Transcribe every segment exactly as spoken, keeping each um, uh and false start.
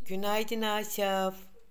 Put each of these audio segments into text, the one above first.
Günaydın Aşaf.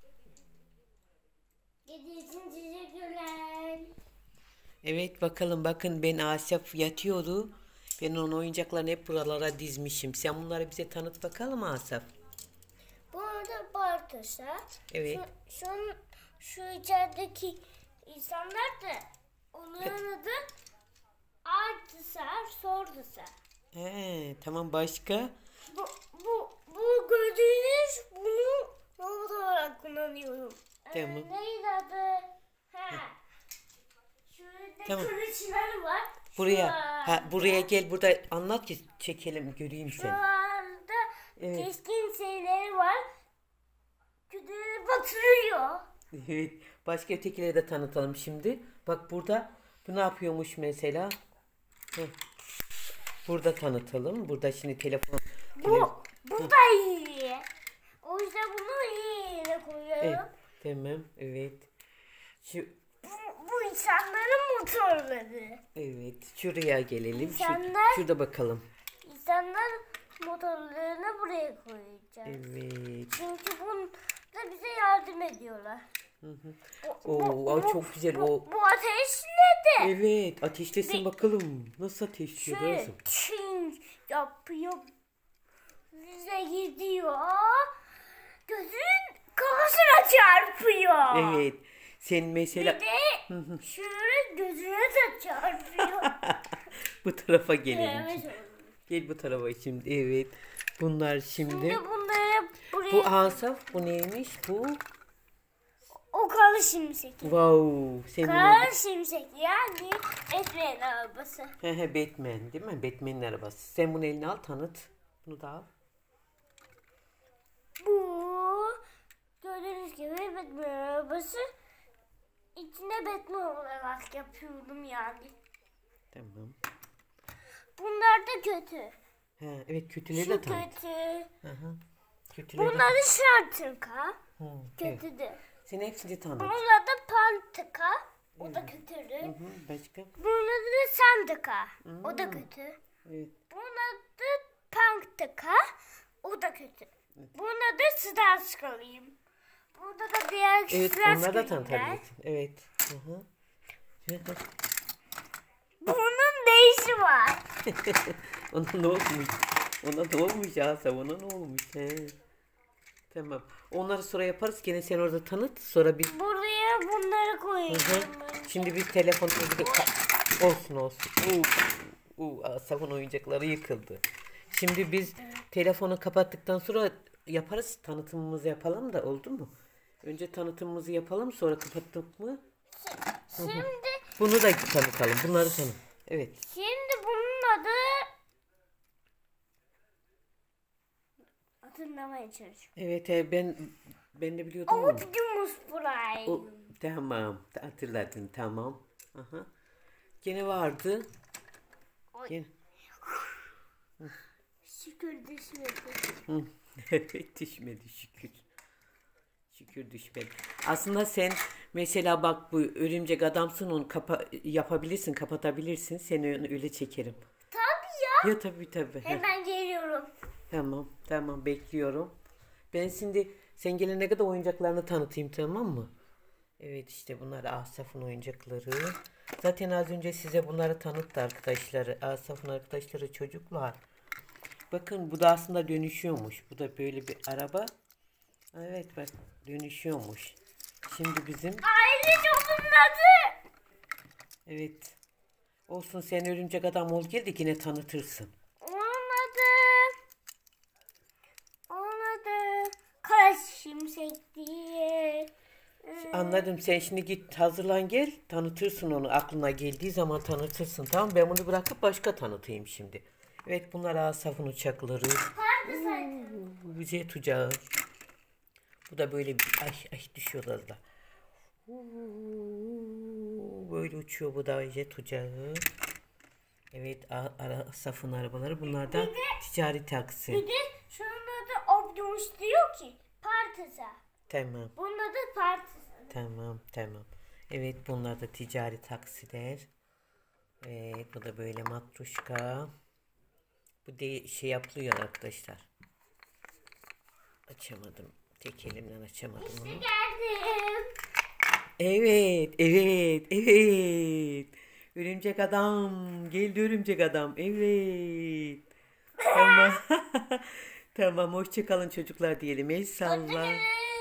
Gecesini teşekkürler. Evet bakalım bakın ben Aşaf yatıyordu. Ben onun oyuncaklarını hep buralara dizmişim. Sen bunları bize tanıt bakalım Asaf. Bu arada Bartos'a Evet. şu, şu, şu içerideki insanlar da onların adı Artısar, Sordusar. He, tamam başka? Bu, bu, bu gördüğünüz bunu robot olarak kullanıyorum. Tamam. Ee, neydi adı? Ha. Şurada Tamam. kılıçları var. Buraya. Şurada- Ha, buraya gel burada anlat ki çekelim göreyim seni. Şurada Evet. keskin şeyleri var. Küdüğü batırıyor. Evet. Başka ötekileri de tanıtalım şimdi. Bak burada bu ne yapıyormuş mesela? Heh. Burada tanıtalım. Burada şimdi telefon. Bu, bu da iyi. O yüzden bunu iyi yere koyuyorum. Evet. Tamam. Evet. Şu Bu, bu insanların motorları. Evet, şuraya gelelim. Şu, İnsanlar- şurada bakalım. İnsanlar motorlarını buraya koyacak. Evet. Çünkü bunu da bize yardım ediyorlar. Bu, Oo, ay çok güzel bu, o. bu ateşledi. Evet, ateşlesin bakalım. Nasıl ateşliyor Şöyle lazım? çing yapıyor. Bize gidiyor. Gözün kafasına çarpıyor. Evet. Sen mesela Bir de şöyle gözüne de çarpıyor. bu tarafa gelelim. Evet. Gel bu tarafa şimdi. Evet. Bunlar şimdi. Şimdi bunları buraya... Bu Asaf, bu neymiş? Bu O kara şimşek. wow. Sen bunu... Kara şimşek yani Batman arabası. He he, Batman değil mi? Batman'in arabası. Sen bunu eline al, tanıt. Bunu da al. Bu gördüğünüz gibi Batman arabası. İçinde Batman olarak yapıyordum yani. Tamam. Bunlar da kötü. He, evet, kötüleri Şu de tanıt. kötü. Hı hı. Kötüleri de Bunlar da şartıka. Hı, evet. Kötüdür. Sen hepsini tanıt. Bunlar da pantıka. O da kötüdür. Hı hı, başka? Bunlar da sandıka. O da kötü. Evet. Bunlar da panktıka. O da kötü. Bunlar da sıdan sıkılayım. Burada da diğer Evet, kişiler onları da sıkılayım. tanıtabilirsin. Evet. Hı hı. Bunun ne işi var? Ona ne olmuş? Ona ne olmuş Asaf? Ona ne olmuş? He. Tamam. Onları sonra yaparız. Gene sen orada tanıt. Sonra biz... Buraya bunları Hı koyacağım. hı. Şimdi biz telefonumuzu... Olsun olsun. Uu, uu, Asaf'ın oyuncakları yıkıldı. Şimdi biz telefonu kapattıktan sonra yaparız. Tanıtımımızı yapalım da oldu mu? Önce tanıtımımızı yapalım, sonra kapattık mı? Şimdi Bunu da tanıtalım. Bunları tanı. Evet. şimdi bunun adı hatırlamaya çalışıyorum. Evet e, ben ben de biliyordum onu. Optimus Prime. O, tamam. Hatırladın, tamam. Aha. Gene vardı. Oy. Gene. Şükür düşmedi. Hı. Evet, düşmedi şükür. Şükür düşmedi. Aslında sen mesela bak bu örümcek adamsın, onu kapa yapabilirsin, kapatabilirsin. Seni öyle çekerim. Tabii ya. Ya tabii tabii. Heh. Hemen geliyorum. Tamam tamam, bekliyorum. Ben şimdi sen gelene kadar oyuncaklarını tanıtayım, tamam mı? Evet, işte bunlar Asaf'ın oyuncakları. Zaten az önce size bunları tanıttı arkadaşları. Asaf'ın arkadaşları çocuklar. Bakın bu da aslında dönüşüyormuş. Bu da böyle bir araba. Evet bak, dönüşüyormuş. Şimdi bizim... Ayrıca bunun adı. Evet. Olsun, sen örümcek adam ol, gel de yine tanıtırsın. Onun adı. Onun adı. Kara şimşek diye. Anladım, sen şimdi git hazırlan gel, tanıtırsın onu, aklına geldiği zaman tanıtırsın, tamam. Ben bunu bırakıp başka tanıtayım şimdi. Evet, bunlar Asaf'ın uçakları. Nerede sen? Jet uçağı. Bu da böyle bir ay ay düşüyorlar da. Böyle uçuyor, bu da jet uçağı. Evet, Asaf'ın arabaları, bunlar da ticari taksi. Bir de şunun adı Optimus diyor ki Partisa. Tamam. Bunun adı Partisa. Tamam, tamam. Evet, bunlar da ticari taksiler. Evet, bu da böyle matruşka. Bu de şey yapılıyor arkadaşlar. Açamadım. Tek elimden açamadım İşte onu. geldim. Evet, evet, evet. Örümcek adam. Geldi örümcek adam. Evet. Tamam. Tamam, hoşça kalın çocuklar diyelim. El salla. Hoşçakalın.